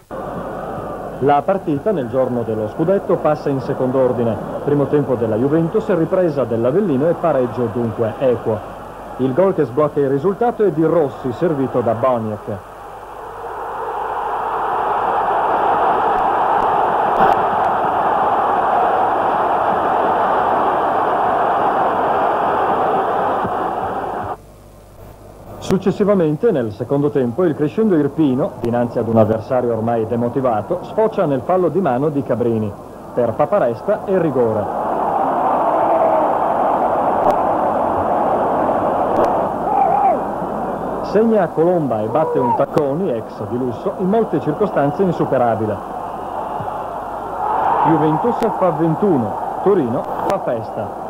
La partita nel giorno dello scudetto passa in secondo ordine. Primo tempo della Juventus, ripresa dell'Avellino e pareggio dunque equo. Il gol che sblocca il risultato è di Rossi, servito da Boniek. Successivamente, nel secondo tempo, il crescendo Irpino, dinanzi ad un avversario ormai demotivato, sfocia nel fallo di mano di Cabrini. Per Paparesta è rigore. Segna Colomba e batte un Tacconi, ex di lusso, in molte circostanze insuperabile. Juventus fa 21, Torino fa festa.